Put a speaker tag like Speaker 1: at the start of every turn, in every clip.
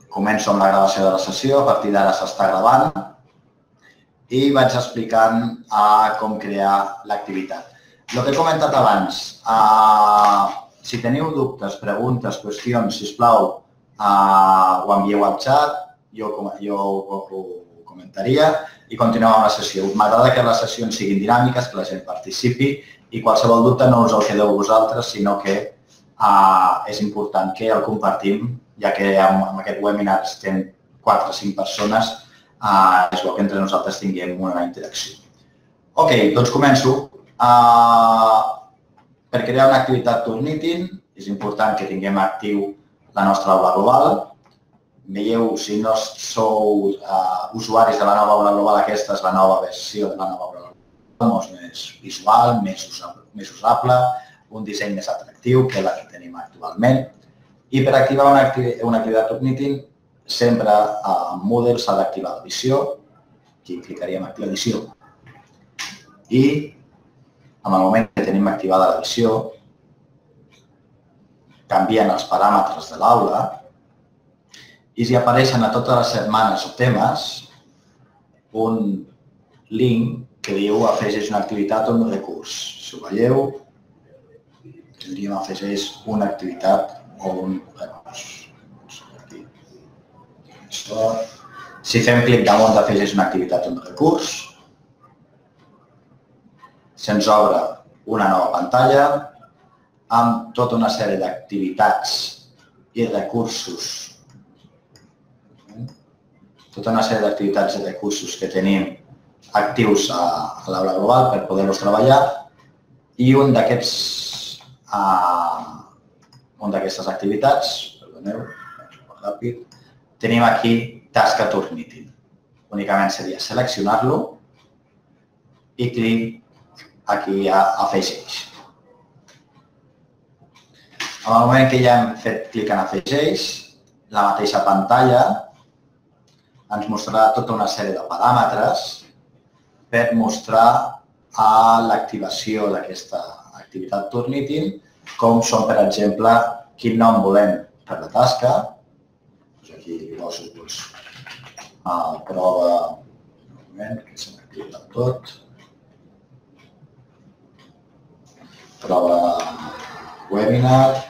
Speaker 1: Començo amb la gravació de la sessió, a partir d'ara s'està gravant i vaig explicant com crear l'activitat. El que he comentat abans, si teniu dubtes, preguntes, qüestions, sisplau, ho envieu al xat, jo ho comentaria i continuem amb la sessió. M'agrada que les sessions siguin dinàmiques, que la gent participi i qualsevol dubte no us el quedeu vosaltres, sinó que és important que el compartim, ja que en aquest webinar estem 4 o 5 persones, és bo que entre nosaltres tinguem una interacció. Ok, doncs començo. Per crear una activitat Turnitin és important que tinguem actiu la nostra aula global. Veieu, si no sou usuaris de la nova aula global, aquesta és la nova versió de la nova aula global. Molt més visual, més usable, un disseny més atractiu que la que tenim actualment. I per activar una activitat Turnitin, sempre en Moodle s'ha d'activar la visió. Aquí clicaríem activar visió. I en el moment que tenim activada la visió, canvien els paràmetres de l'aula i si apareixen a totes les setmanes o temes un link que diu afegeix una activitat o un recurs. Si ho veieu, tindríem afegeix una activitat o un recurs. Si fem clic damunt d'afegeix una activitat o un recurs, se'ns obre una nova pantalla amb tota una sèrie d'activitats i recursos. Tota una sèrie d'activitats i recursos que tenim actius a l'aula global per poder-los treballar i un d'aquestes activitats, perdoneu, ràpid, tenim aquí tasca Turnitin. Únicament seria seleccionar-lo i clic aquí a afegeix. En el moment que ja hem fet clic en afegeix, la mateixa pantalla ens mostrarà tota una sèrie de paràmetres per mostrar l'activació d'aquesta activitat Turnitin, com són, per exemple, quin nom volem per la tasca. Aquí li poso prova, un moment, que se m'activa del tot. Prova webinar.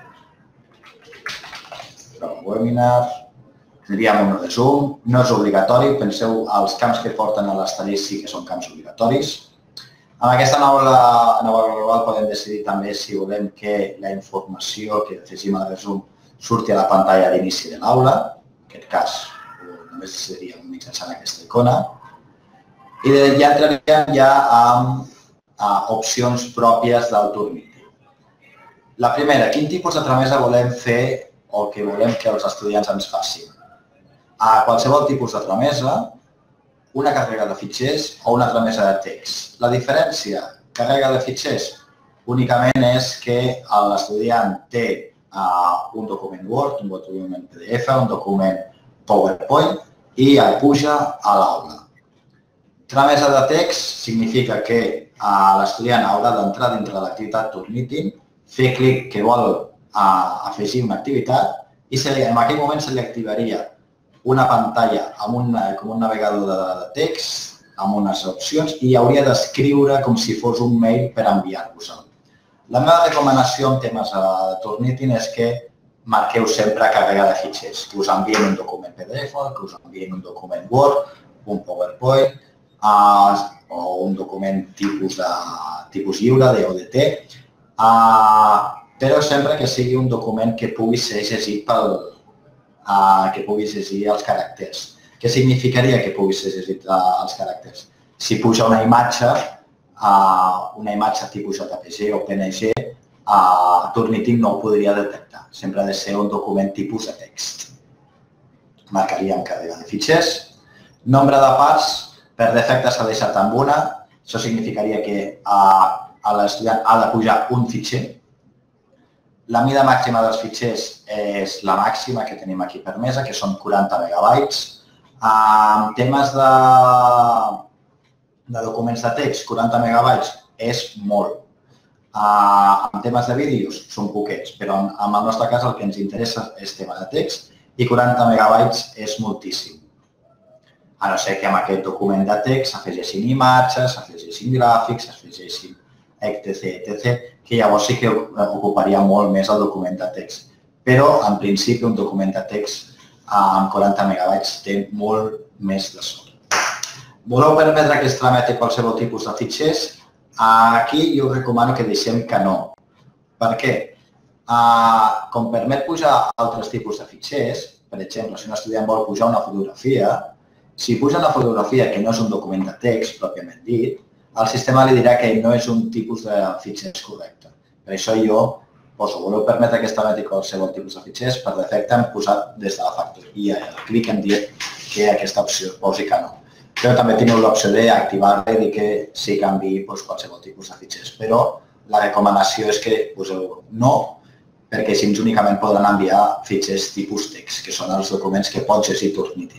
Speaker 1: Tindríem un resum, no és obligatori, penseu, els camps que porten a l'estadís sí que són camps obligatoris. Amb aquesta nova global podem decidir també si volem que la informació que afegim al resum surti a la pantalla d'inici de l'aula. En aquest cas, només decidiríem mitjançant aquesta icona. I ja entraríem ja amb opcions pròpies del Turnitin. La primera, quin tipus de tramesa volem fer o que volem que els estudiants ens facin? A qualsevol tipus de tramesa, una càrrega de fitxers o una tramesa de text. La diferència, càrrega de fitxers, únicament és que l'estudiant té un document Word, un document PDF, un document PowerPoint i el puja a l'aula. Tramesa de text significa que l'estudiant haurà d'entrar dintre de l'activitat Turnitin, fer clic que vol afegir una activitat i en aquell moment se li activaria una pantalla amb un navegador de text, amb unes opcions, i hauria d'escriure com si fos un mail per enviar-vos-el. La meva recomanació en temes de Turnitin és que marqueu sempre càrrega de fitxers, que us envien un document PDF, que us envien un document Word, un PowerPoint o un document tipus lliure, d'ODT, però sempre que sigui un document que pugui ser llegit que pugui llegir els caràcters. Què significaria que pugui ser llegit els caràcters? Si puja una imatge tipus JPG o PNG, Turnitin no ho podria detectar. Sempre ha de ser un document tipus de text. Marcaríem càrrega de fitxers. Nombre de parts, per defecte s'ha deixat amb una. Això significaria que l'estudiant ha de pujar un fitxer. La mida màxima dels fitxers és la màxima que tenim aquí permesa, que són 40 megabytes. En temes de documents de text, 40 megabytes és molt. En temes de vídeos són poquets, però en el nostre cas el que ens interessa és tema de text I 40 megabytes és moltíssim. A no ser que amb aquest document de text s'afegeixin imatges, s'afegeixin gràfics, s'afegeixin etc, que llavors sí que ocuparia molt més el document de text. Però, en principi, un document de text amb 40 megabytes té molt més de sobre. Voleu permetre que es trameti qualsevol tipus de fitxers? Aquí jo recomano que deixem que no. Per què? Com permet pujar altres tipus de fitxers, per exemple, si un estudiant vol pujar una fotografia, si puja una fotografia que no és un document de text, pròpiament dit, el sistema li dirà que no és un tipus de fitxers correcte. Per això jo poso, voleu permetre que es trameti qualsevol tipus de fitxers, per defecte hem posat des de la factoria el clic hem dit que aquesta opció posi que no. Però també teniu l'opció d'activar-la i dir que sí que enviï qualsevol tipus de fitxers. Però la recomanació és que poseu no, perquè així únicament podran enviar fitxers tipus text, que són els documents que pots llegir Turnitin.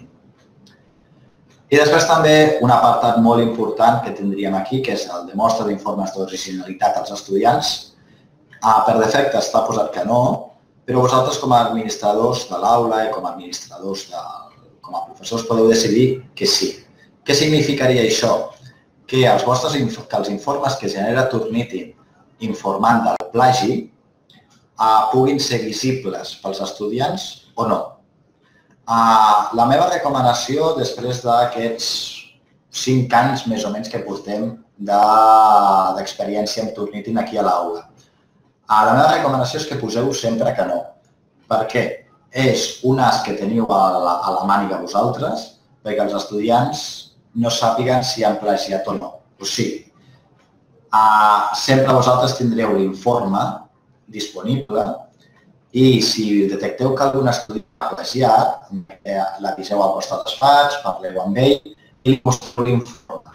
Speaker 1: I després també un apartat molt important que tindríem aquí, que és el de mostra d'informes d'originalitat als estudiants. Per defecte està posat que no, però vosaltres com a administradors de l'aula i com a administradors, com a professors, podeu decidir que sí. Què significaria això? Que els informes que genera Turnitin informant del plagi puguin ser visibles pels estudiants o no. La meva recomanació, després d'aquests 5 anys més o menys que portem d'experiència amb Turnitin aquí a l'aula, la meva recomanació és que poseu sempre que no. Per què? És un as que teniu a la màniga vosaltres, perquè els estudiants no sàpiguen si han plagiat o no. O sigui, sempre vosaltres tindreu l'informe disponible i si detecteu que algun estudiant ha plagiat, l'aviseu al vostre despatx, parleu amb ell i li mostreu l'informe.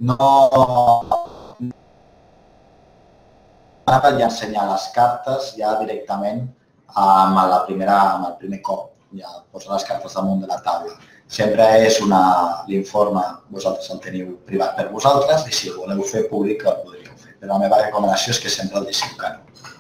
Speaker 1: No ja ensenyar les cartes ja directament amb el primer cop, ja posar les cartes damunt de la taula. Sempre és l'informe, vosaltres el teniu privat per vosaltres i si el voleu fer públic el podríeu fer. Però la meva recomanació és que sempre el deixeu que no.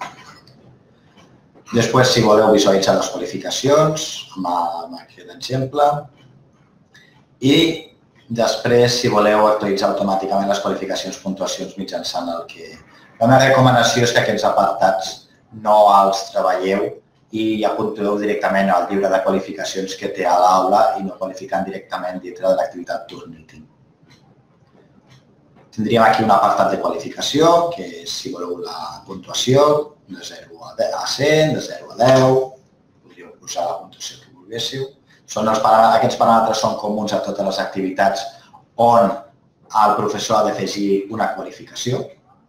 Speaker 1: Després, si voleu visualitzar les qualificacions, amb aquest exemple. I després, si voleu actualitzar automàticament les qualificacions, puntuacions mitjançant el que... La meva recomanació és que aquests apartats no els treballeu i apunteu directament al llibre de qualificacions que té a l'aula i no qualificant directament dintre de l'activitat Turnitin. Tindríem aquí un apartat de qualificació, que és, si voleu, la puntuació, de 0 a 100, de 0 a 10, podríeu posar la puntuació que volguéssiu. Aquests paràmetres són comuns a totes les activitats on el professor ha d'afegir una qualificació.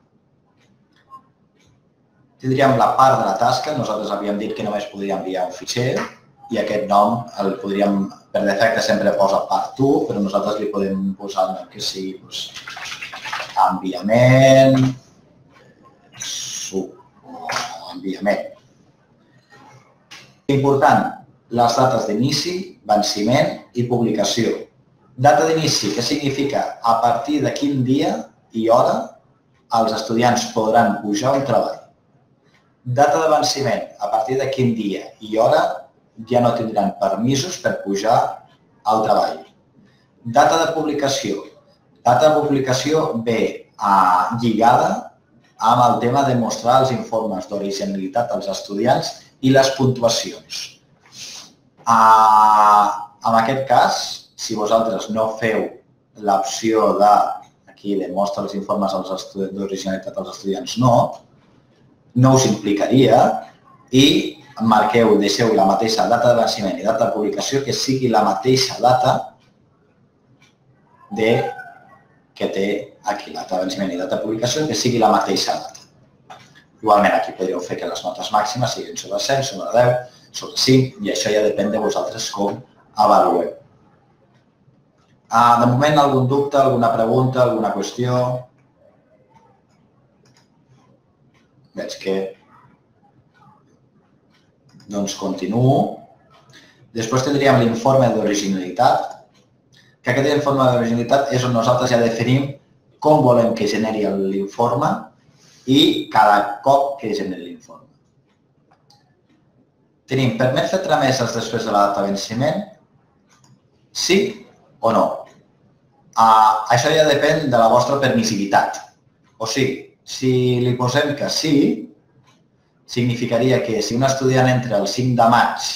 Speaker 1: Tindríem la part de la tasca, nosaltres havíem dit que només podria enviar un fitxer i aquest nom el podríem, per defecte sempre posa part tu, però nosaltres li podem posar el nom que sigui enviament, enviament. Important, les dates d'inici, venciment i publicació. Data d'inici, què significa? A partir de quin dia i hora els estudiants podran pujar un treball. Data de venciment, a partir de quin dia i hora ja no tindran permisos per pujar al treball. Data de publicació. Data de publicació ve lligada amb el tema de mostrar els informes d'originalitat als estudiants i les puntuacions. En aquest cas, si vosaltres no feu l'opció de mostrar els informes d'originalitat als estudiants no us implicaria i marqueu, deixeu la mateixa data de venciment i data de publicació que sigui la mateixa data que té aquí, la data de venciment i data de publicació, que sigui la mateixa data. Igualment, aquí podríeu fer que les notes màximes siguin sobre 100, sobre 10, sobre 5, i això ja depèn de vosaltres com avalueu. De moment, algun dubte, alguna pregunta, alguna qüestió? Veig que doncs continuo. Després tindríem l'informe d'originalitat, que aquest informe d'originalitat és on nosaltres ja definim com volem que generi l'informe i cada cop que generi l'informe. Tenim, permet fer trameses després de la data de venciment? Sí o no? Això ja depèn de la vostra permissivitat. O sigui, si li posem que sí, significaria que si un estudiant entra el 5 de maig,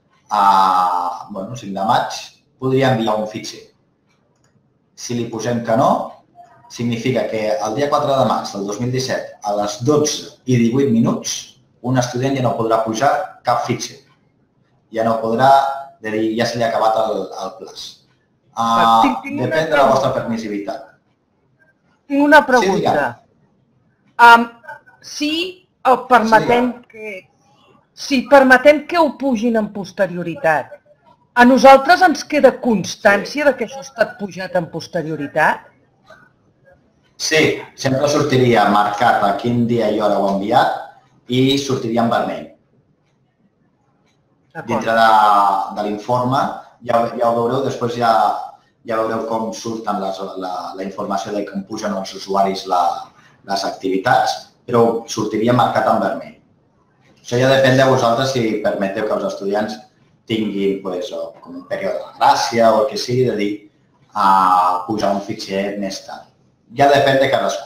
Speaker 1: el 5 de maig, podria enviar un fitxer. Si li posem que no, significa que el dia 4 de maig del 2017, a les 12:18, un estudiant ja no podrà pujar cap fitxer. Ja no podrà, ja se li ha acabat el plaç. Depèn de la vostra permissivitat.
Speaker 2: Tinc una pregunta. Si permetem que ho pugin amb posterioritat, a nosaltres ens queda constància de que això ha estat pujat amb posterioritat?
Speaker 1: Sí, sempre sortiria marcat a quin dia i hora ho ha enviat i sortiria en vermell. Dintre de l'informe, ja ho veureu, després ja veureu com surten la informació de com pugen els usuaris les activitats, però sortiria marcat en vermell. Això ja depèn de vosaltres si permeteu que els estudiants tinguin un període de gràcia o el que sigui de dir pujar un fitxer més tard. Ja depèn de cadascú.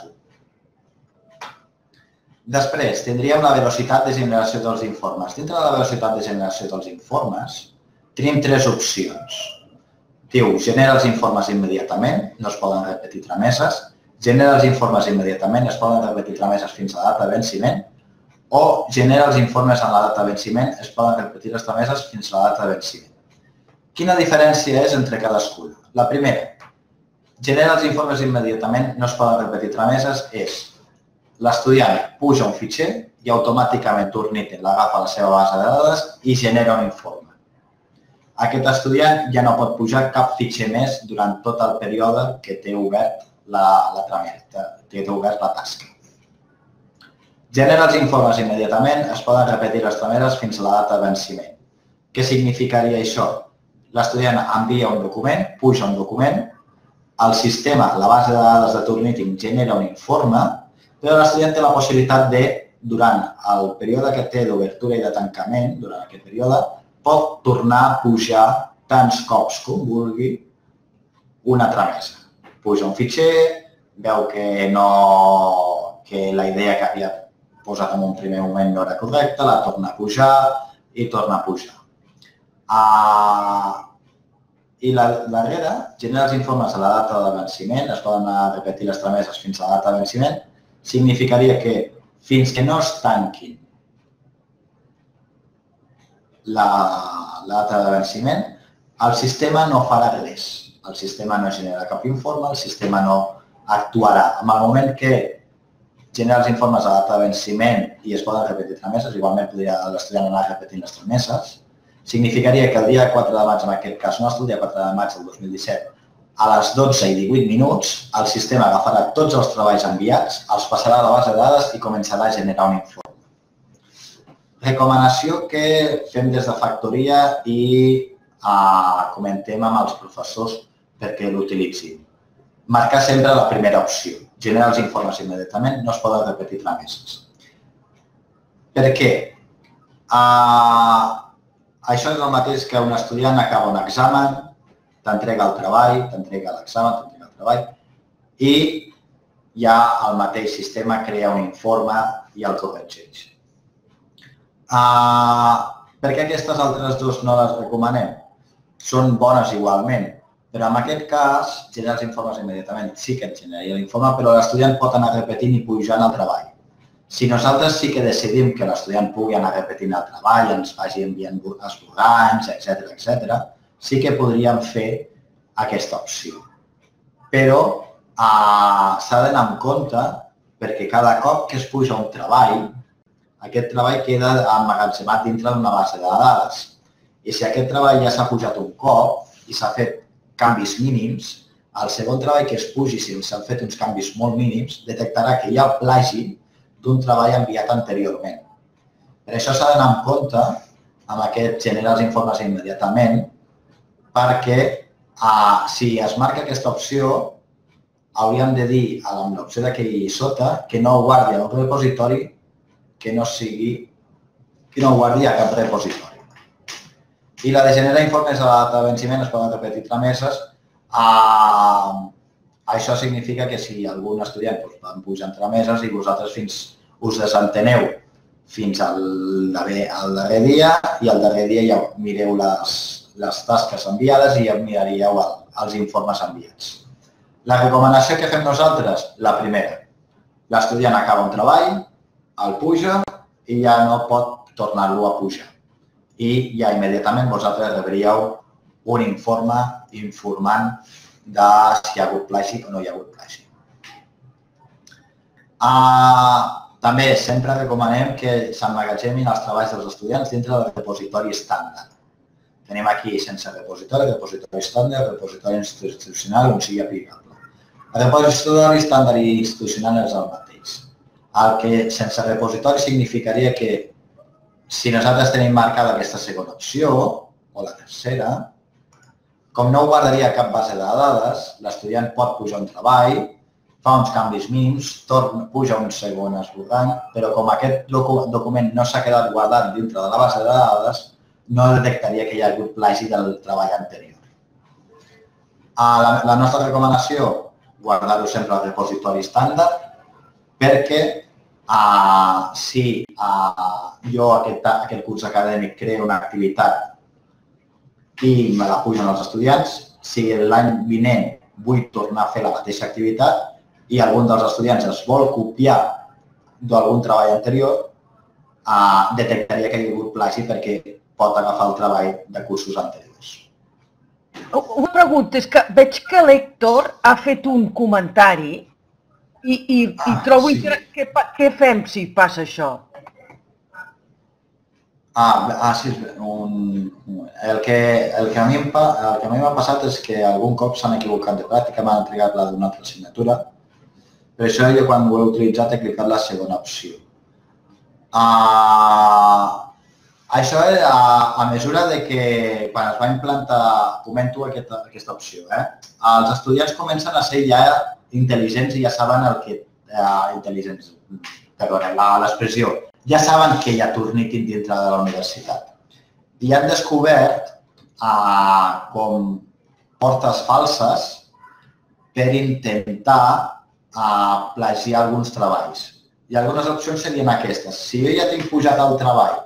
Speaker 1: Després, tindríem la velocitat de generació dels informes. Dintre de la velocitat de generació dels informes, tenim 3 opcions. Diu, genera els informes immediatament, no es poden repetir trameses. Genera els informes immediatament, es poden repetir trameses fins a la data de venciment. O genera els informes en la data de venciment, es poden repetir les trameses fins a la data de venciment. Quina diferència és entre cadascuna? La primera, genera els informes immediatament, no es poden repetir trameses, és l'estudiant puja un fitxer i automàticament Turnitin l'agafa a la seva base de dades i genera un informe. Aquest estudiant ja no pot pujar cap fitxer més durant tot el període que té obert la tramesa, que té obert la tasca. Genera els informes immediatament, es poden repetir les trameses fins a la data de venciment. Què significaria això? L'estudiant envia un document, puja un document, el sistema, la base de dades de Turnitin genera un informe, però l'estudiant té la possibilitat de, durant el període que té d'obertura i de tancament, durant aquest període, pot tornar a pujar tants cops com vulgui una tramesa. Puja un fitxer, veu que la idea que havia posat en un primer moment no era correcta, la torna a pujar i torna a pujar. I la darrera, genera els informes a la data de venciment, es poden repetir les trameses fins a la data de venciment, significaria que fins que no es tanquin la data de venciment, el sistema no farà res. El sistema no genera cap informe, el sistema no actuarà. En el moment que genera els informes a la data de venciment i es poden repetir trameses, igualment podria l'estudiant anar repetint les trameses, significaria que el dia 4 de maig, en aquest cas nostre, el dia 4 de maig del 2017, a les 12:18, el sistema agafarà tots els treballs enviats, els passarà a la base de dades i començarà a generar un informe. Recomanació que fem des de factoria i comentem amb els professors perquè l'utilitzin. Marcar sempre la primera opció. Generar els informes immediatament, no es poden repetir trameses. Per què? Això és el mateix que un estudiant acaba un examen, t'entrega el treball, t'entrega l'examen, t'entrega el treball i ja el mateix sistema crea un informe i el corregeix. Per què aquestes altres dues no les recomanem? Són bones igualment, però en aquest cas, generar els informes immediatament sí que et generaria l'informe, però l'estudiant pot anar repetint i pujant el treball. Si nosaltres sí que decidim que l'estudiant pugui anar repetint el treball, ens vagi enviant esborranys, etc., sí que podríem fer aquesta opció. Però s'ha d'anar en compte perquè cada cop que es puja un treball, aquest treball queda emmagatzemat dintre d'una base de dades. I si aquest treball ja s'ha pujat un cop i s'ha fet canvis mínims, el segon treball que es pugi, si s'han fet uns canvis molt mínims, detectarà que hi ha plagi d'un treball enviat anteriorment. Per això s'ha d'anar en compte amb aquest generar els informes immediatament, perquè si es marca aquesta opció, hauríem de dir amb l'opció d'aquí sota que no ho guardi a un repositori que no guardi a cap repositori. I la de generar informes a la data de venciment es poden repetir trameses. Això significa que si algun estudiant van pujar trameses i vosaltres us desenteneu fins al darrer dia i al darrer dia ja mireu les tasques enviades i ja miraríeu els informes enviats. La recomanació que fem nosaltres, la primera, l'estudiant acaba un treball, el puja i ja no pot tornar-lo a pujar. I ja immediatament vosaltres rebríeu un informe informant de si hi ha hagut plagi o no hi ha hagut plagi. També sempre recomanem que s'emmagatzemin els treballs dels estudiants dintre del repositori estàndard. Tenim aquí sense repositori estàndard, repositori institucional on sigui aplicable. El repositori estàndard i institucional és el mateix. El que sense repositori significaria que si nosaltres tenim marcada aquesta segona opció, o la tercera, com no ho guardaria a cap base de dades, l'estudiant pot pujar un treball, fa uns canvis mínims, puja un segon esborrany, però com aquest document no s'ha quedat guardat dintre de la base de dades, no detectaria que hi ha hagut plagi del treball anterior. La nostra recomanació, guardar-ho sempre al repositori estàndard, perquè si jo aquest curs acadèmic creo una activitat i me la pugen els estudiants, si l'any vinent vull tornar a fer la mateixa activitat i algun dels estudiants es vol copiar d'algun treball anterior, detectaria que hi ha hagut plagi perquè pot agafar el treball de cursos anteriors.
Speaker 2: Una pregunta, és que veig que l'Héctor ha fet un comentari i trobo què fem si passa això?
Speaker 1: Sí, el que a mi m'ha passat és que algun cop s'han equivocat de pràctica, m'han entregat la d'una altra assignatura. Per això jo quan ho he utilitzat he clicat la segona opció. Això a mesura que quan es va implantar, comento aquesta opció, els estudiants comencen a ser ja intel·ligents i ja saben l'expressió, ja saben que hi ha Turnitin dintre de la universitat. I han descobert com portes falses per intentar plagiar alguns treballs. I algunes opcions serien aquestes. Si jo ja tinc pujat el treball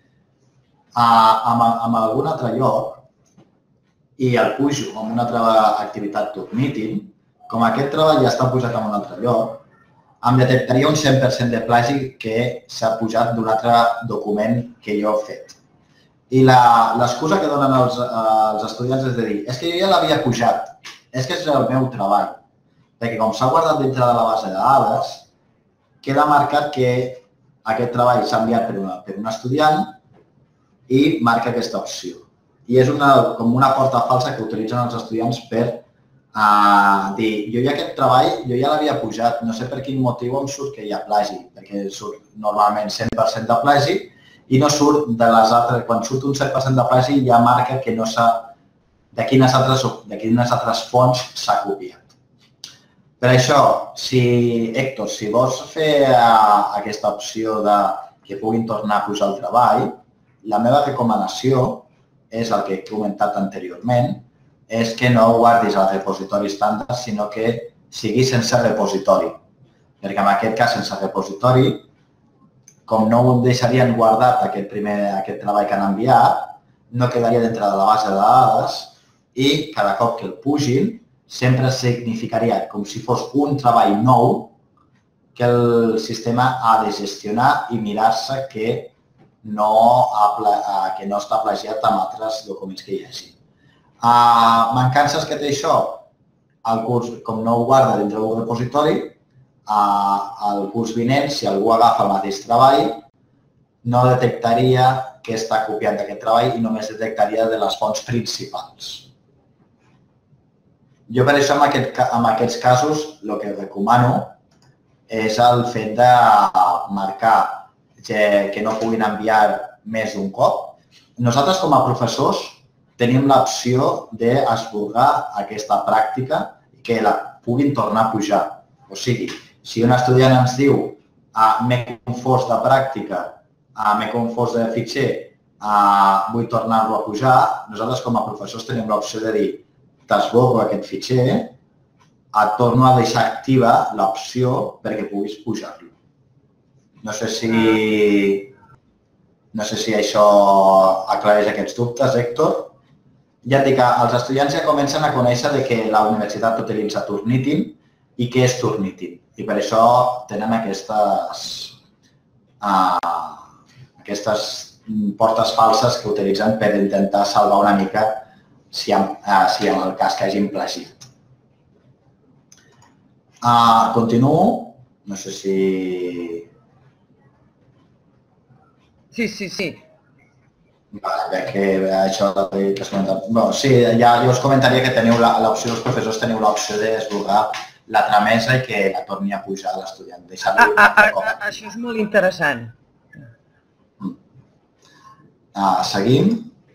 Speaker 1: en algun altre lloc i el pujo en una altra activitat Turnitin, com aquest treball ja està pujat en un altre lloc, em detectaria un 100% de plagi que s'ha pujat d'un altre document que jo he fet. I l'excusa que donen els estudiants és de dir és que jo ja l'havia pujat, és que és el meu treball. Perquè com s'ha guardat dintre de la base de dades, queda marcat que aquest treball s'ha enviat per un estudiant i marca aquesta opció. I és com una porta falsa que utilitzen els estudiants per dir, jo ja aquest treball jo ja l'havia pujat, no sé per quin motiu em surt que hi ha plagi, perquè surt normalment 100% de plagi i no surt de les altres, quan surt un 100% de plagi ja marca que no de quines altres fonts s'ha copiat. Per això, Héctor, si vols fer aquesta opció que puguin tornar a pujar el treball, la meva recomanació és el que he comentat anteriorment, és que no ho guardis al repositori estàndard, sinó que sigui sense repositori. Perquè en aquest cas, sense repositori, com no ho deixarien guardat aquest treball que han enviat, no quedaria dintre de la base de dades i cada cop que el pugin sempre significaria com si fos un treball nou que el sistema ha de gestionar i mirar-se que no està plagiat amb altres documents que hi hagi. Mancances que té això, el curs, com no ho guarda dintre d'un repositori, el curs vinent, si algú agafa el mateix treball, no detectaria que està copiant d'aquest treball i només detectaria de les fonts principals. Jo per això en aquests casos el que recomano és el fet de marcar que no puguin enviar més d'un cop. Nosaltres com a professors tenim l'opció d'esborrar aquesta pràctica i que la puguin tornar a pujar. O sigui, si un estudiant ens diu m'he confós de pràctica, m'he confós de fitxer, vull tornar-lo a pujar, nosaltres com a professors tenim l'opció de dir t'esborro aquest fitxer, et torno a deixar activa l'opció perquè puguis pujar-lo. No sé si això aclareix aquests dubtes, Héctor. Ja et dic que els estudiants ja comencen a conèixer que la universitat utilitza Turnitin i què és Turnitin. I per això tenen aquestes portes falses que utilitzen per intentar salvar una mica si en el cas que hagin plagit. Continuo. No sé si...
Speaker 2: Sí.
Speaker 1: Vale, que això que has comentat. Sí, ja jo us comentaria que teniu l'opció, els professors teniu l'opció d'esborrar la tramesa i que la torni a pujar a l'estudiant.
Speaker 2: Això és molt interessant.
Speaker 1: Seguim.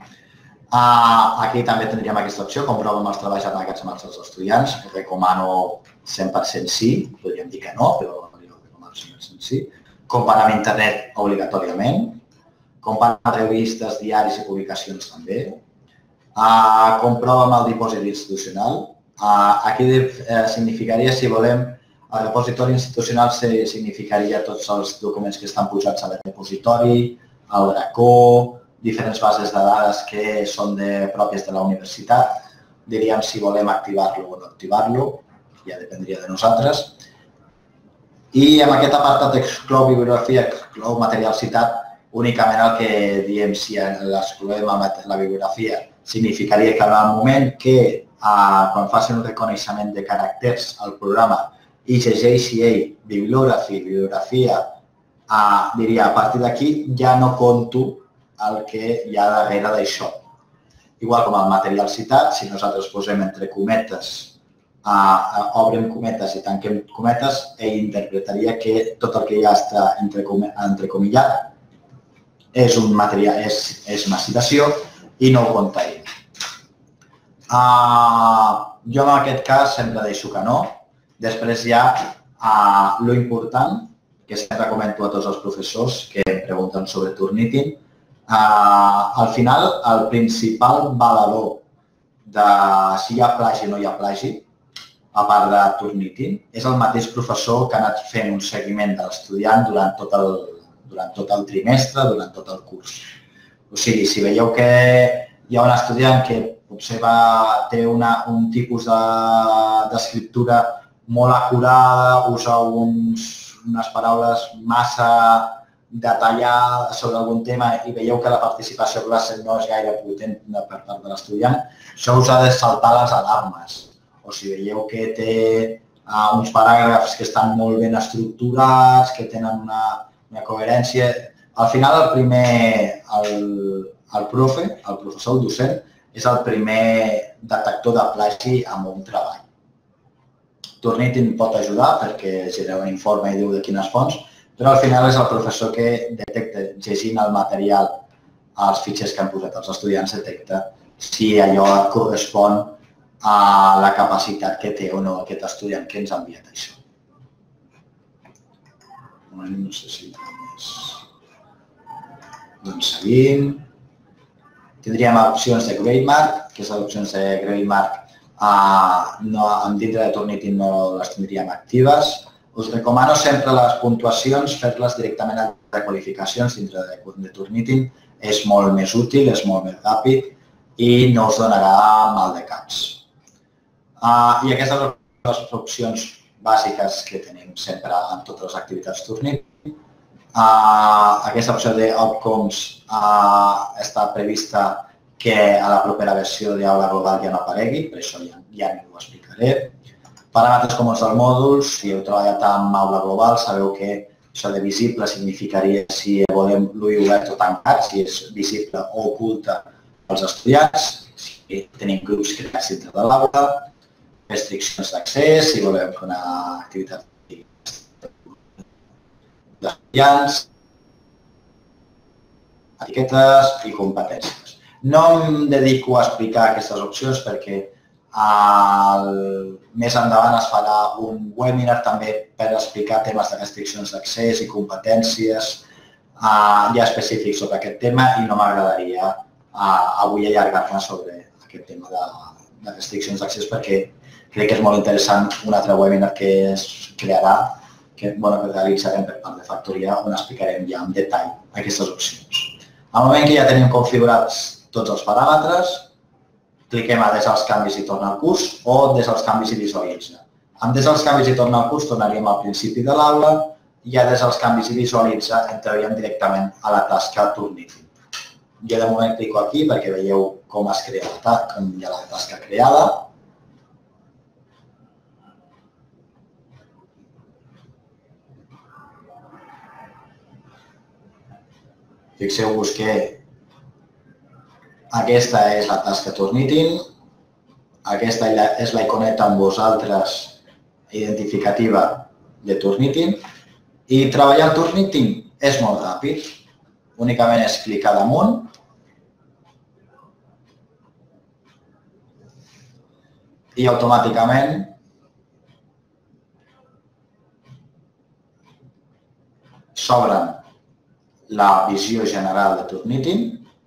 Speaker 1: Aquí també tindríem aquesta opció, comprovem els treballs amagats amb els estudiants. Recomano 100% sí, podríem dir que no, però jo recomano 100% sí. Comparar amb internet obligatòriament. Compara revistes, diaris i publicacions també. Comprova amb el dipòsit institucional. Aquí significaria, si volem, el repositori institucional significaria tots els documents que estan posats al repositori, el RACO, diferents bases de dades que són pròpies de la universitat. Diríem si volem activar-lo o no activar-lo, ja dependria de nosaltres. I en aquest apartat exclou bibliografia, exclou material citat, únicament el que diem si l'excloem la bibliografia significaria que en el moment que quan facin un reconeixement de caràcters al programa i llegeixi ell bibliografia, diria a partir d'aquí ja no conto el que hi ha darrere d'això. Igual com el material citat, si nosaltres posem entre cometes, obrem cometes i tanquem cometes, ell interpretaria que tot el que ja està entrecomillat és un material, és una citació i no ho compta ell. Jo en aquest cas sempre deixo que no. Després hi ha lo important, que sempre comento a tots els professors que em pregunten sobre Turnitin. Al final, el principal valedor de si hi ha plagi o no hi ha plagi, a part de Turnitin, és el mateix professor que ha anat fent un seguiment de l'estudiant durant tot el trimestre, durant tot el curs. O sigui, si veieu que hi ha un estudiant que potser té un tipus d'escriptura molt acurada, usa unes paraules massa detallades sobre algun tema i veieu que la participació a classe no és gaire potent per part de l'estudiant, això us ha de saltar les alarmes. O si veieu que té uns paràgrafs que estan molt ben estructurats, que tenen una coherència. Al final, el professor, el docent, és el primer detector de plagi amb un treball. Turnitin pot ajudar perquè genera un informe i diu de quines fonts, però al final és el professor que detecta, llegint el material, els fitxers que han posat els estudiants, detecta si allò correspon a la capacitat que té o no aquest estudiant que ens ha enviat això. No sé si més... Doncs seguim. Tindríem opcions de GradeMark, que és opcions de GradeMark dintre de Turnitin no les tindríem actives. Us recomano sempre les puntuacions, fer-les directament a les qualificacions dintre de Turnitin. És molt més útil, és molt més ràpid i no us donarà mal de caps. I aquestes són les opcions bàsiques que tenim sempre en totes les activitats Turnitin. Aquesta opció d'Outcomes està prevista que a la propera versió d'Aula Global ja no aparegui, per això ja no ho explicaré. Paràmetres comuns del mòdul, si heu treballat amb Aula Global, sabeu que això de visible significaria si volem l'UI obert o tancat, si és visible o oculta als estudiants, si tenim grups creats dintre de l'aula, restriccions d'accés, si volem fer una activitat d'estudiants, etiquetes i competències. No em dedico a explicar aquestes opcions perquè més endavant es farà un webinar també per explicar temes de restriccions d'accés i competències ja específic sobre aquest tema i no m'agradaria avui allargar-me sobre aquest tema de restriccions d'accés perquè crec que és molt interessant un altre webinar que es crearà, que realitzarem per part de Factoria, on explicarem ja en detall aquestes opcions. Al moment que ja tenim configurats tots els paràmetres, cliquem a des dels canvis i torna al curs o des dels canvis i visualitza. Amb des dels canvis i torna al curs tornaríem al principi de l'aula i ja des dels canvis i visualitza entraríem directament a la tasca Turnitin. Jo de moment clico aquí perquè veieu com es crea com hi ha la tasca creada. Fixeu-vos que aquesta és la tasca Turnitin, aquesta és la iconeta amb vosaltres identificativa de Turnitin i treballar el Turnitin és molt ràpid. Únicament és clicar damunt i automàticament s'obren la visió general de Turnitin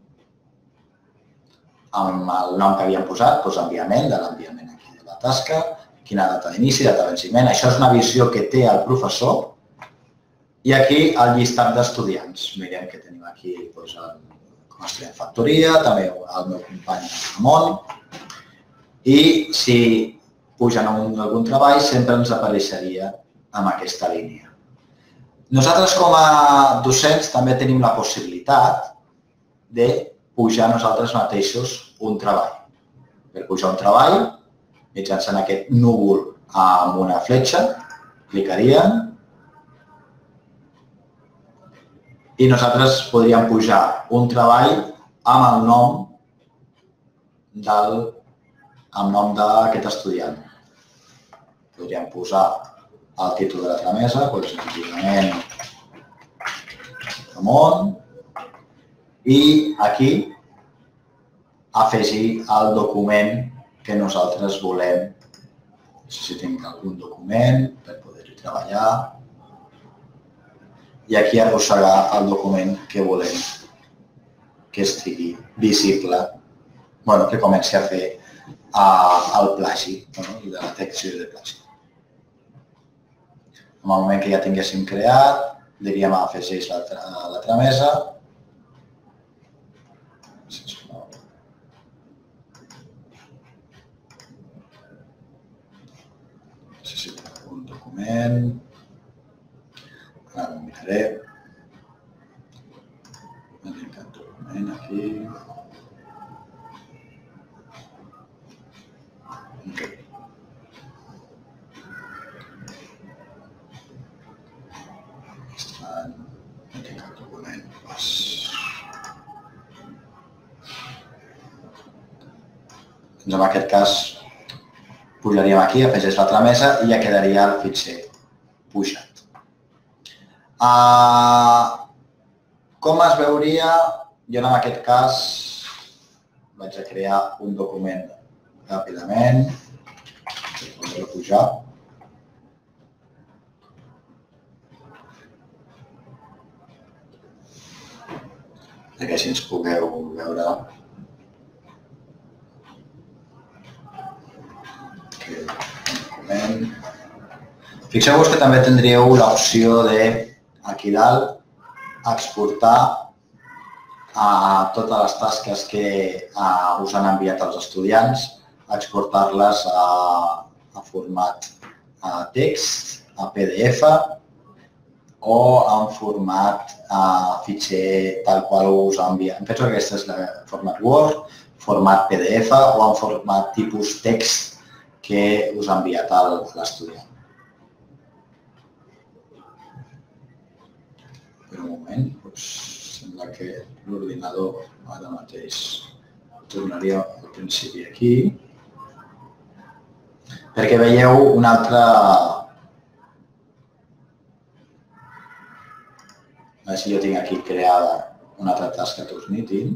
Speaker 1: amb el nom que havíem posat, doncs enviament, de l'enviament aquí de la tasca, quina data d'inici, data de venciment. Això és una visió que té el professor i aquí el llistat d'estudiants. Mirem que tenim aquí com a estudiant Factoria, també el meu company Ramon. I si pugen algun treball sempre ens apareixeria amb aquesta línia. Nosaltres com a docents també tenim la possibilitat de pujar nosaltres mateixos un treball. Per pujar un treball, mitjançant aquest núvol amb una fletxa, clicaríem i nosaltres podríem pujar un treball amb el nom d'aquest estudiant. Podríem posar el títol de la tramesa, doncs senzillament Ramon, i aquí afegir el document que nosaltres volem. Necessitem algun document per poder-hi treballar i aquí arrossegar el document que volem que estigui visible, que comenci a fer el plagi, de la detecció de plagi. En el moment que ja tinguéssim creat, diríem afegeix la tramesa. Necessito un document. Ara ho miraré. Tinc el document aquí. Doncs en aquest cas pujaríem aquí, afegeix la tramesa i ja quedaria el fitxer pujat. Com es veuria? Jo en aquest cas vaig a crear un document ràpidament per poder-lo pujar. Perquè així ens pugueu veure Fixeu-vos que també tindríeu l'opció de, aquí dalt, exportar totes les tasques que us han enviat els estudiants, exportar-les a format text, a PDF o en format fitxer tal qual us ha enviat. Penso que aquest és el format Word, format PDF o en format tipus text que us ha enviat l'estudiant. Per un moment, sembla que l'ordinador ara mateix tornaria al principi aquí, perquè veieu una altra... A veure si jo tinc aquí creada una altra tasca Turnitin.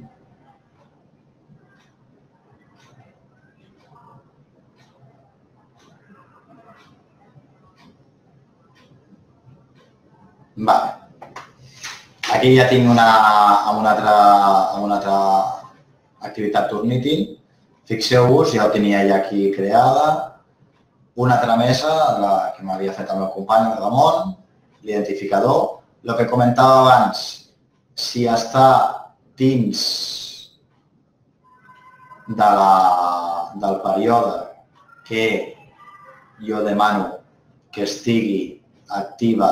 Speaker 1: Vale. Aquí ja tinc una altra activitat Turnitin. Fixeu-vos, ja ho tenia ja aquí creada. Una altra mesa, la que m'havia fet el meu company, el Ramon, l'identificador. El que comentava abans, si està dins del període que jo demano que estigui activa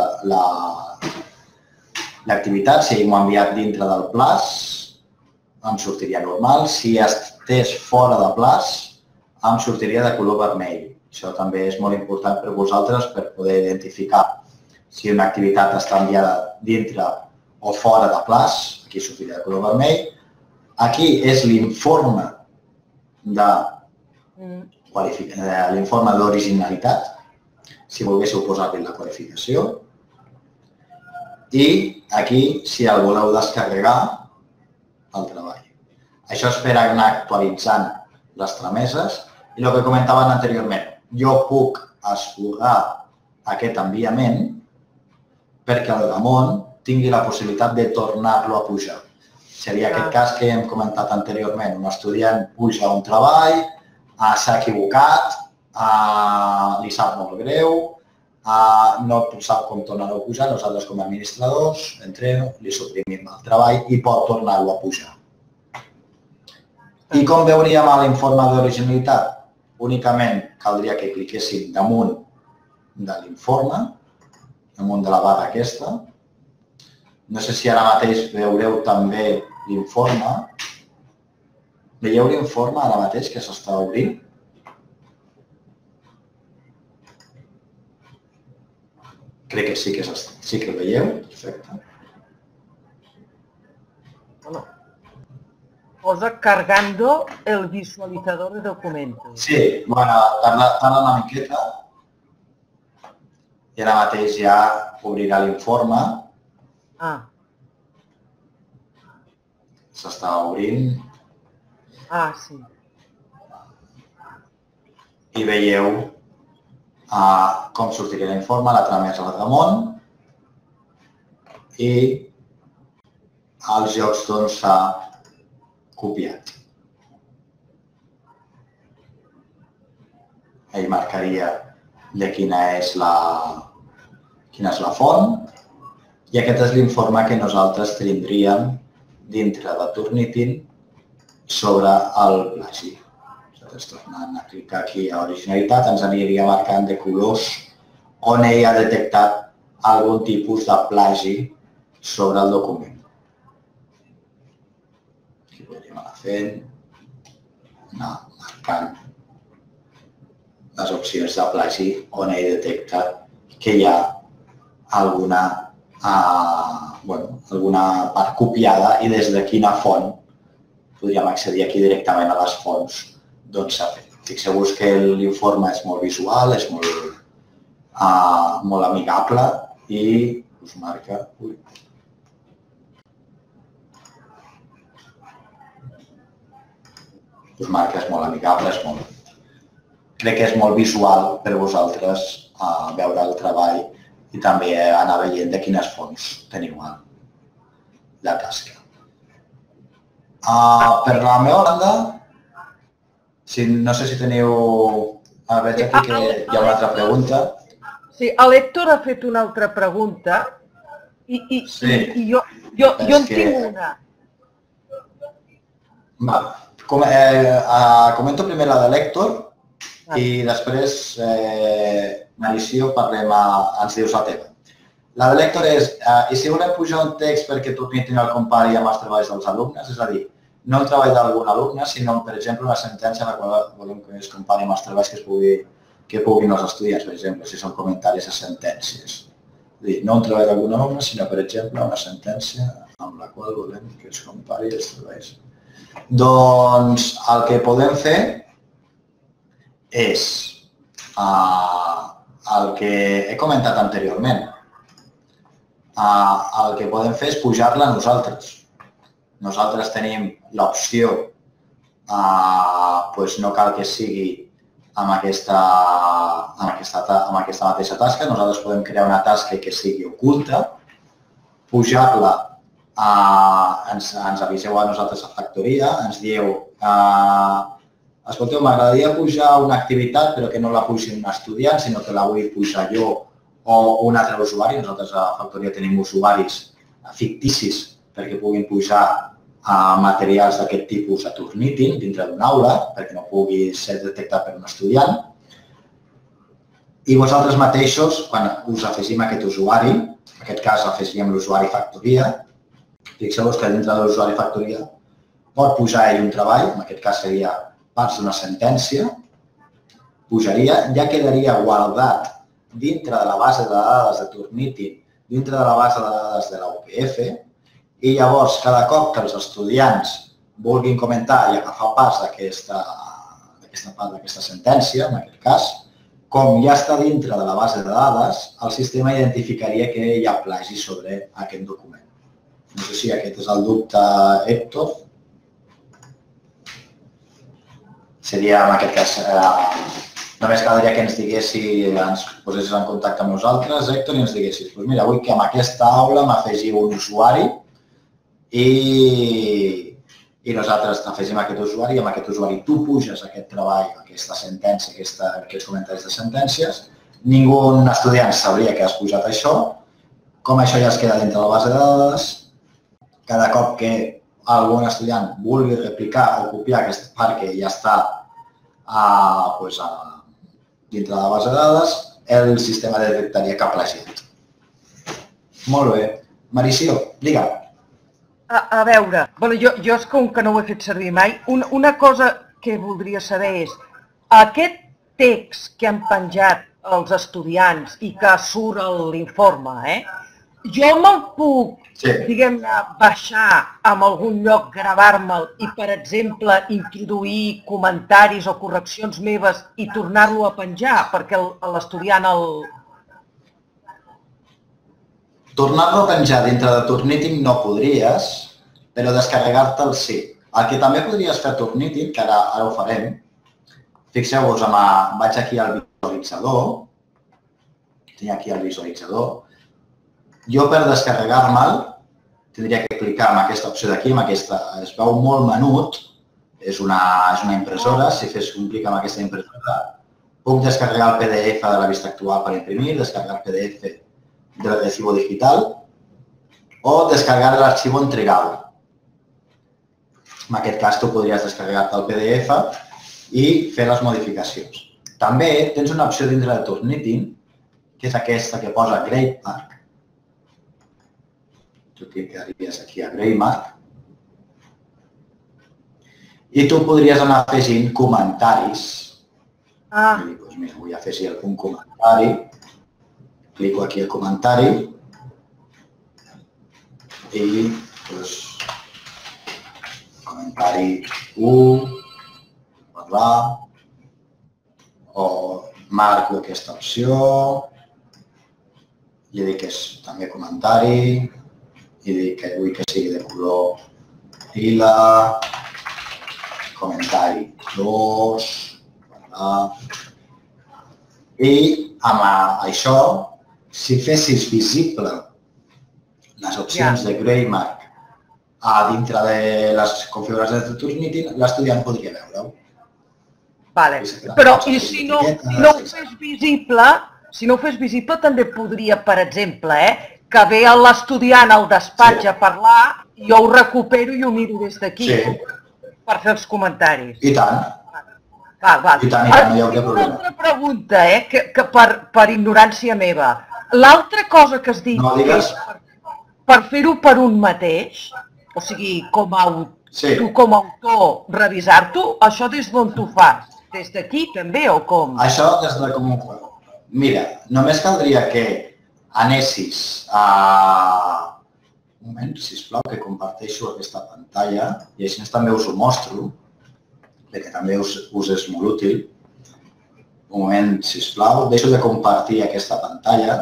Speaker 1: l'activitat, si ell m'ho ha enviat dintre del plaç, em sortiria normal. Si estés fora de plaç, em sortiria de color vermell. Això també és molt important per vosaltres per poder identificar si una activitat està enviada dintre o fora de plaç. Aquí sortiria de color vermell. Aquí és l'informe d'originalitat, si volguéssiu posar-li la qualificació. I aquí, si el voleu descarregar, el treball. Això és per anar actualitzant les trameses. I el que comentaven anteriorment, jo puc esborrar aquest enviament perquè el Ramon tingui la possibilitat de tornar-lo a pujar. Seria aquest cas que hem comentat anteriorment. Un estudiant puja un treball, s'ha equivocat, li sap molt greu, no sap com tornar-lo a pujar, nosaltres com a administradors entrem, li suprimim el treball i pot tornar-lo a pujar. I com veuríem a l'informe d'originalitat? Únicament caldria que cliquéssim damunt de l'informe, damunt de la barra aquesta. No sé si ara mateix veureu també l'informe. Veieu l'informe ara mateix que s'està obrint? Crec que sí que el veieu. Perfecte.
Speaker 2: Posa cargando el visualizador de documentos.
Speaker 1: Sí, bueno, tarda una miqueta. I ara mateix ja obrirà l'informe. S'està obrint.
Speaker 2: Sí.
Speaker 1: I veieu com sortiria l'informe, la tramesa de Ramon i els llocs d'on s'ha copiat. Ell marcaria de quina és la font i aquest és l'informe que nosaltres tindríem dintre de Turnitin sobre el plagi. Nosaltres tornant a clicar aquí a originalitat ens aniria marcant de colors on ell ha detectat algun tipus de plagi sobre el document. Aquí podríem anar fent, anar marcant les opcions de plagi on ell detecta que hi ha alguna part copiada i des de quina font podríem accedir aquí directament a les fonts d'on s'ha fet. Fixeu-vos que l'informe és molt visual, és molt amigable i us marca... és molt amigable, crec que és molt visual per vosaltres veure el treball i també anar veient de quines fonts teniu la tasca. Per la meva banda, no sé si teniu... Veig aquí que hi ha una altra pregunta.
Speaker 2: Sí, l'Héctor ha fet una altra pregunta i jo en tinc una.
Speaker 1: Comento primer la de l'Héctor i després, Mauricio, ens dius la teva. La de l'Héctor és, i si volem pujar un text perquè Turnitin el compari amb els treballs dels alumnes, és a dir, no el treball d'algun alumne, sinó, per exemple, una sentència en la qual volem que es compari amb els treballs que puguin els estudiants, per exemple, si són comentaris a sentències. És a dir, no un treball d'algun alumne, sinó, per exemple, una sentència amb la qual volem que es compari els treballs. Doncs el que podem fer és el que he comentat anteriorment. El que podem fer és pujar-la nosaltres. Nosaltres tenim l'opció, no cal que sigui amb aquesta mateixa tasca, nosaltres podem crear una tasca que sigui oculta, pujar-la ens aviseu a nosaltres a factoria, ens dieu escolteu, m'agradaria pujar una activitat però que no la pugi un estudiant, sinó que la vull pujar jo o un altre usuari. Nosaltres a factoria tenim usuaris ficticis perquè puguin pujar materials d'aquest tipus a Turnitin dintre d'una aula, perquè no pugui ser detectat per un estudiant. I vosaltres mateixos, quan us afegim aquest usuari, en aquest cas afegim l'usuari factoria, fixeu-vos que dintre de l'usuari factoria pot pujar ell un treball, en aquest cas seria parts d'una sentència, pujaria, ja quedaria guardat dintre de la base de dades de Turnitin, dintre de la base de dades de la UPF, i llavors cada cop que els estudiants vulguin comentar i agafar parts d'aquesta part d'aquesta sentència, en aquest cas, com ja està dintre de la base de dades, el sistema identificaria que hi ha plagi sobre aquest document. No sé si aquest és el dubte, Héctor. Seria, en aquest cas, només caldria que ens diguessis, ens posessis en contacte amb nosaltres, Héctor, i ens diguessis, doncs mira, vull que en aquesta aula m'afegiu un usuari i nosaltres afegim aquest usuari i amb aquest usuari tu puges aquest treball, aquesta sentència, aquests comentaris de sentències. Ningú estudiant sabria que has pujat això. Com això ja es queda dintre de la base de dades, cada cop que algun estudiant vulgui replicar o copiar aquesta part que ja està dintre de la base de dades, el sistema detectaria que ha plagiat. Molt bé. Mauricio, digue'm.
Speaker 2: A veure, jo és com que no ho he fet servir mai, una cosa que voldria saber és aquest text que han penjat els estudiants i que surt a l'informe, jo me'l puc, diguem-ne, baixar en algun lloc, gravar-me'l i, per exemple, introduir comentaris o correccions meves i tornar-lo a penjar perquè l'estudiant el...
Speaker 1: Tornar-lo a penjar dintre de Turnitin no podries, però descarregar-te'l sí. El que també podries fer a Turnitin, que ara ho farem, fixeu-vos, vaig aquí al visualitzador, tinc aquí el visualitzador, jo per descarregar-me'l tindria que clicar en aquesta opció d'aquí, es veu molt menut, és una impressora, si fes un clic en aquesta impressora, puc descarregar el PDF de la vista actual per imprimir, descarregar el PDF del recibo digital o descargar l'arxiu en trigall. En aquest cas, tu podries descarregar-te el PDF i fer les modificacions. També tens una opció dintre de Turnitin, que és aquesta que posa Greymark. Tu clicaries aquí a Greymark. I tu podries anar afegint comentaris. Doncs mira, vull afegir algun comentari. Clico aquí el comentari i comentari 1, parlar, o marco aquesta opció, i dic que és també comentari, i dic que vull que sigui de color lila, comentari 2, parlar, i amb això, si fessis visible les opcions de Greymark dintre de les configuracions de Turnitin, l'estudiant podria veure-ho.
Speaker 2: Però si no ho fes visible, també podria, per exemple, que ve l'estudiant al despatx a parlar, jo ho recupero i ho miro des d'aquí per fer els comentaris.
Speaker 1: I tant.
Speaker 2: I tant, no hi hauria problema. Una altra pregunta, que per ignorància meva. L'altra cosa que has dit és per fer-ho per un mateix, o sigui, tu com a autor revisar-t'ho, això des d'on t'ho fas? Des d'aquí també o com?
Speaker 1: Això des de com ho fas. Mira, només caldria que anessis a... Un moment, sisplau, que comparteixo aquesta pantalla i així també us ho mostro, perquè també us és molt útil. Un moment, sisplau, deixo de compartir aquesta pantalla.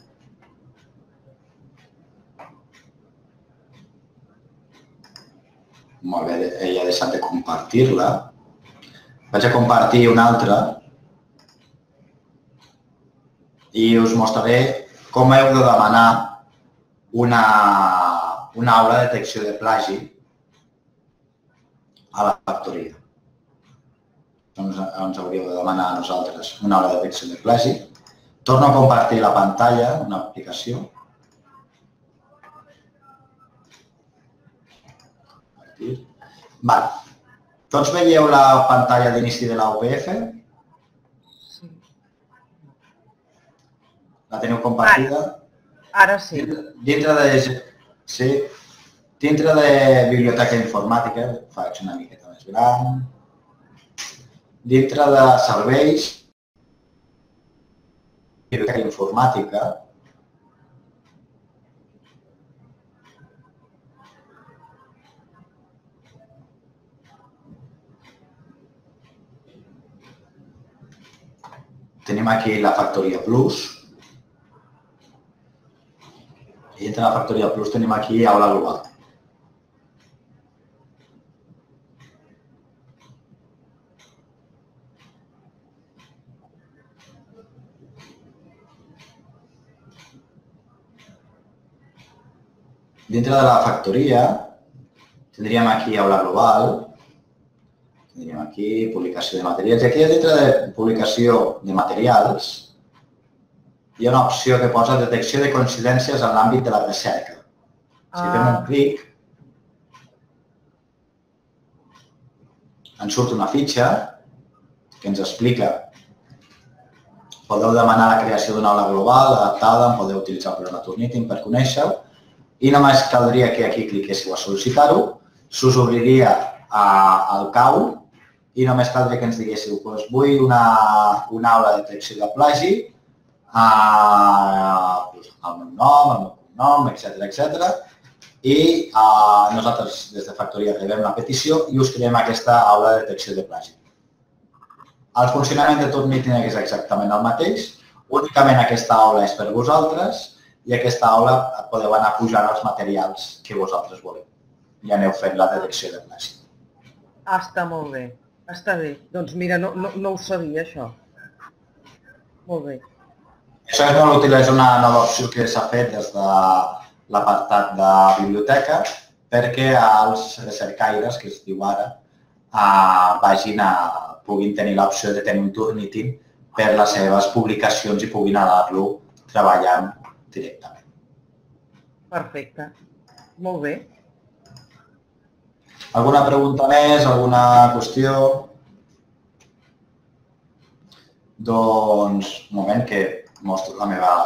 Speaker 1: Molt bé, ella ha deixat de compartir-la. Vaig a compartir una altra i us mostraré com heu de demanar una aula de detecció de plagi a la factoria. Doncs ens hauríeu de demanar a nosaltres una aula de detecció de plagi. Torno a compartir la pantalla, una aplicació. Vale. Tots veieu la pantalla d'inici de la UPF?
Speaker 2: Sí.
Speaker 1: La teniu compartida?
Speaker 2: Ara sí.
Speaker 1: Dintre de biblioteca informàtica, faig una miqueta més gran. Dintre de serveis, biblioteca informàtica, tenim aquí la Factoria Plus. I dintre de la Factoria Plus tenim aquí aula global. Dintre de la factoria tindríem aquí aula global, tindríem aquí publicació de materials. I aquí dintre de publicació de materials hi ha una opció que posa detecció de coincidències en l'àmbit de la recerca. Si fem un clic, ens surt una fitxa que ens explica. Podeu demanar la creació d'una aula global adaptada, en podeu utilitzar el programa Turnitin per conèixer-ho i només caldria que aquí cliquéssiu a sol·licitar-ho, s'us obriria al CAU i només caldria que ens diguéssiu vull una aula de detecció de plagi, el meu nom, el meu cognom, etc. I nosaltres des de Factoria rebem la petició i us creem aquesta aula de detecció de plagi. El funcionament de Turnitin és exactament el mateix, únicament aquesta aula és per vosaltres i aquesta aula podeu anar pujant els materials que vosaltres voleu. Ja aneu fent la detecció de plagi.
Speaker 2: Està molt bé, està bé. Doncs mira, no ho sabia, això. Molt bé.
Speaker 1: Això és molt útil, és una nova opció que s'ha fet des de l'apartat de biblioteca perquè els recercaires, que es diu ara, puguin tenir l'opció de tenir un Turnitin per les seves publicacions i puguin anar-lo treballant directament.
Speaker 2: Perfecte. Molt bé.
Speaker 1: Alguna pregunta més? Alguna qüestió? Doncs, un moment que mostro la meva...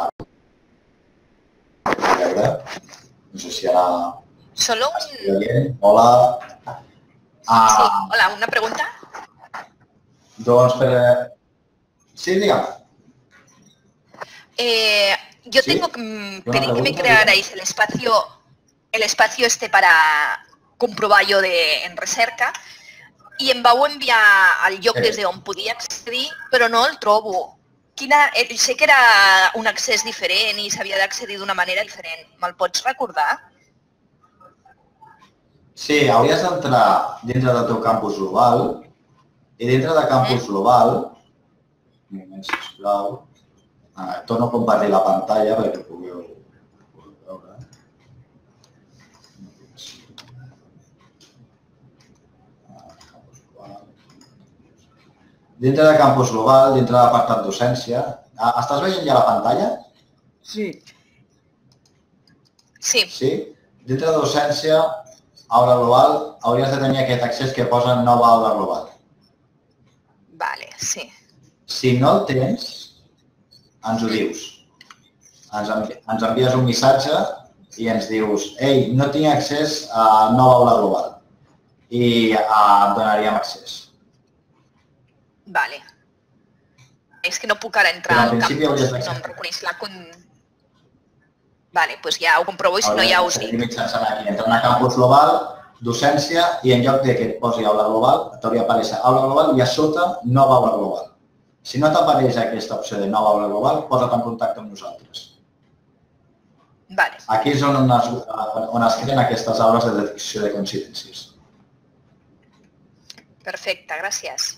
Speaker 1: A veure, no sé si ara...
Speaker 3: Solo un...
Speaker 1: Hola.
Speaker 3: Sí, hola, una pregunta.
Speaker 1: Doncs per... Sí, dígame.
Speaker 3: Yo tengo que pedir que me crearais el espacio este para comprovar jo en recerca i em vau enviar el lloc des d'on podia accedir, però no el trobo. Sé que era un accés diferent i s'havia d'accedir d'una manera diferent. Me'l pots recordar?
Speaker 1: Sí, hauries d'entrar dintre del teu campus global i dintre de campus global, un moment, sisplau, torno a compartir la pantalla perquè pugueu veure. Dintre de campus global, dintre de l'apartat docència, estàs veient ja la pantalla?
Speaker 2: Sí.
Speaker 3: Sí.
Speaker 1: Sí? Dintre de docència, aula global, hauries de tenir aquest accés que posa nova aula global.
Speaker 3: Vale, sí.
Speaker 1: Si no el tens, ens ho dius. Ens envies un missatge i ens dius ei, no tinc accés a nova aula global i et donaríem accés.
Speaker 3: Vale. És que no puc ara entrar al campus, no em reconeix la... Vale, doncs ja ho comprovo i si no ja us dic.
Speaker 1: Mitjançant aquí, entra a campus global, docència i en lloc que et posi aula global, t'hauria aparèixer aula global i a sota nova aula global. Si no t'apareix aquesta opció de nova aula global, posa't en contacte amb nosaltres.
Speaker 3: Vale.
Speaker 1: Aquí és on es creen aquestes aules de detecció de coincidències.
Speaker 3: Perfecte, gràcies.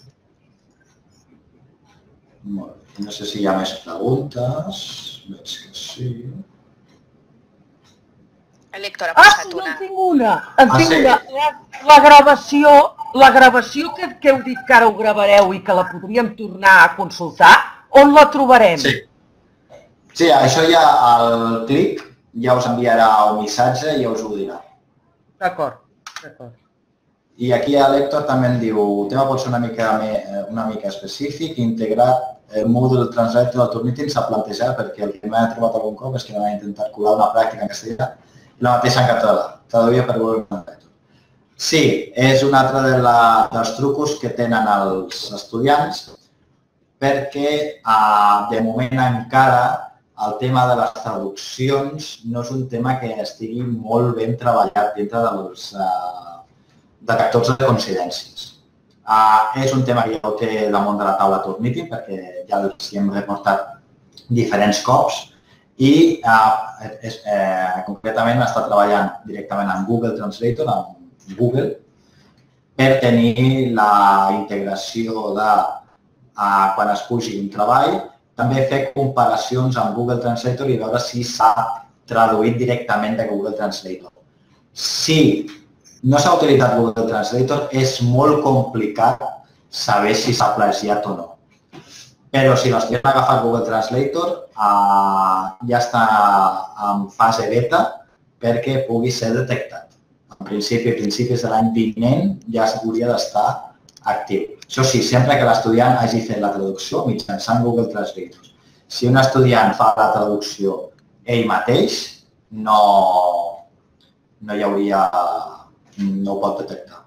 Speaker 1: Molt bé. No sé si hi ha més preguntes. Veig que sí.
Speaker 3: El Héctor ha
Speaker 2: Ah,
Speaker 3: posat
Speaker 2: sí,
Speaker 3: una.
Speaker 2: en tinc una. En tinc
Speaker 1: sí?
Speaker 2: una. La gravació que heu dit que ara ho gravareu i que la podríem tornar a consultar, on la trobarem?
Speaker 1: Sí. Sí, això ja al clic ja us enviarà un missatge i ja us ho dirà.
Speaker 2: D'acord, d'acord.
Speaker 1: I aquí a l'Héctor també em diu, el tema pot ser una mica específic, integrat el Moodle Translator del Turnitin s'ha plantejat perquè el que m'ha trobat algun cop és que m'ha intentat colar una pràctica en castellà i la mateixa en català, traduïda per Google Translator. Sí, és un altre dels trucos que tenen els estudiants perquè de moment encara el tema de les traduccions no és un tema que estigui molt ben treballat dintre dels detectors de coincidències. És un tema que ja ho té damunt de la taula Turnitin perquè ja els hi hem reportat diferents cops i concretament està treballant directament amb Google Translator, amb Google, per tenir la integració de quan es pugi un treball, també fer comparacions amb Google Translator i veure si s'ha traduït directament de Google Translator. Si no s'ha utilitzat Google Translator, és molt complicat saber si s'ha plagiat o no. Però si l'estudiant ha agafat Google Translator, ja està en fase beta perquè pugui ser detectat. En principi, a principis de l'any vinent ja hauria d'estar actiu. Això sí, sempre que l'estudiant hagi fet la traducció mitjançant Google Translator. Si un estudiant fa la traducció ell mateix, no hi hauria... no ho pot detectar.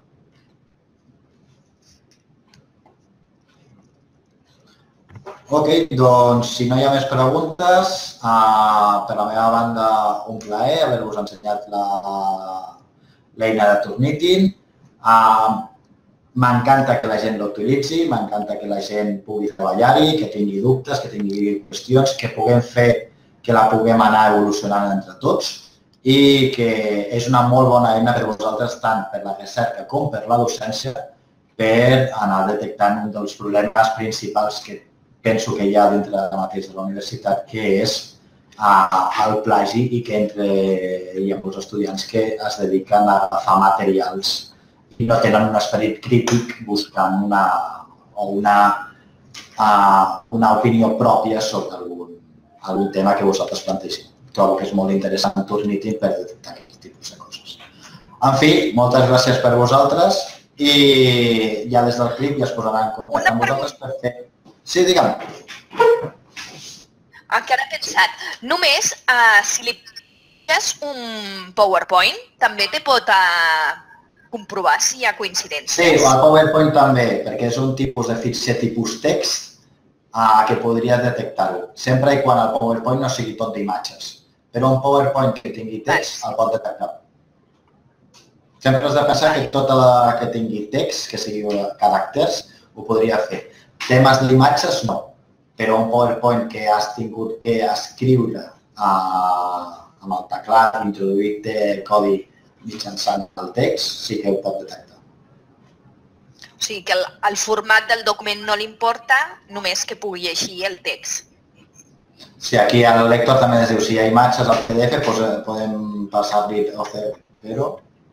Speaker 1: Ok, doncs si no hi ha més preguntes, per la meva banda un plaer haver-vos ensenyat l'eina de Turnitin. M'encanta que la gent l'utilitzi, m'encanta que la gent pugui treballar-hi, que tingui dubtes, que tingui qüestions, que puguem fer que la puguem anar evolucionant entre tots i que és una molt bona eina per vosaltres tant per la recerca com per la docència per anar detectant un dels problemes principals que penso que hi ha dintre mateix de la universitat, que és el plagi i que hi ha molts estudiants que es dediquen a agafar materials i no tenen un esperit crític buscant una opinió pròpia sobre algun tema que vosaltres plantegeu. Trobo que és molt interessant Turnitin per detectar aquest tipus de coses. En fi, moltes gràcies per vosaltres i ja des del clip ja es posaran en contacte amb vosaltres per fer... Sí, digue'm.
Speaker 3: Encara he pensat, només si li fes un PowerPoint també te pot comprovar si hi ha coincidències.
Speaker 1: Sí, el PowerPoint també, perquè és un tipus de fitxer tipus text que podries detectar-ho, sempre i quan el PowerPoint no sigui tot d'imatges. Però un PowerPoint que tingui text el pot detectar. Sempre has de pensar que tot el que tingui text, que sigui caràcters, ho podria fer. Temes d'imatges no, però un PowerPoint que has tingut que escriure amb el teclat introduït de codi mitjançant el text, sí que ho pot detectar.
Speaker 3: O sigui que el format del document no li importa, només que pugui llegir el text.
Speaker 1: Sí, aquí al lector també es diu, si hi ha imatges al PDF, podem passar-li però...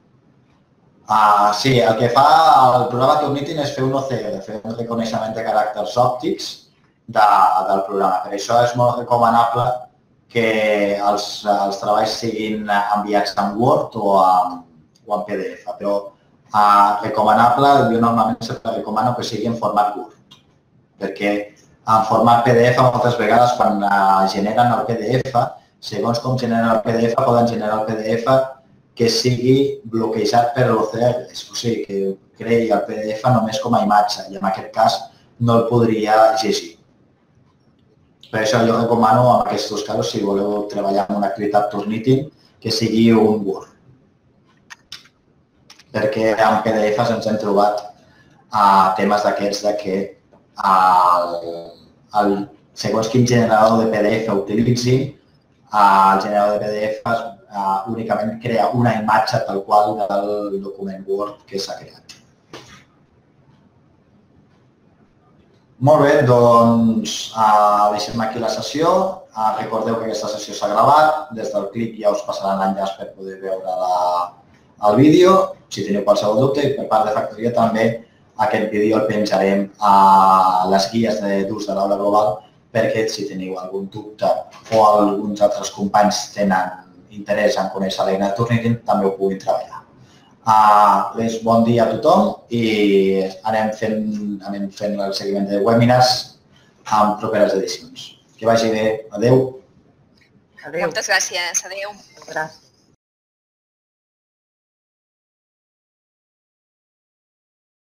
Speaker 1: Sí, el que fa el programa Turnitin és fer un OCR, fer un reconeixement de caràcters òptics del programa. Per això és molt recomanable que els treballs siguin enviats en Word o en PDF, però recomanable, jo normalment sempre recomano que sigui en format Word, perquè en format PDF moltes vegades quan generen el PDF, segons com generen el PDF, poden generar el PDF que sigui bloquejat per l'OCR, o sigui, que creï el PDF només com a imatge i en aquest cas no el podria llegir. Per això jo recomano en aquests casos, si voleu treballar en una activitat Turnitin, que sigui un Word. Perquè en PDFs ens hem trobat temes d'aquests que segons quin generador de PDF utilitzi, el generador de PDFs únicament crea una imatge tal qual del document Word que s'ha creat. Molt bé, doncs deixem aquí la sessió. Recordeu que aquesta sessió s'ha gravat, des del clip ja us passaran l'enllaç per poder veure el vídeo, si teniu qualsevol dubte, i per part de Factoria també aquest vídeo el penjarem a les guies d'ús de l'aula global perquè si teniu algun dubte o alguns altres companys tenen interès en conèixer l'eina de Turnitin, també ho puguin treballar. Bon dia a tothom i anem fent el seguiment de webinars en properes edicions. Que vagi bé. Adéu.
Speaker 3: Moltes gràcies. Adéu.
Speaker 2: Gràcies.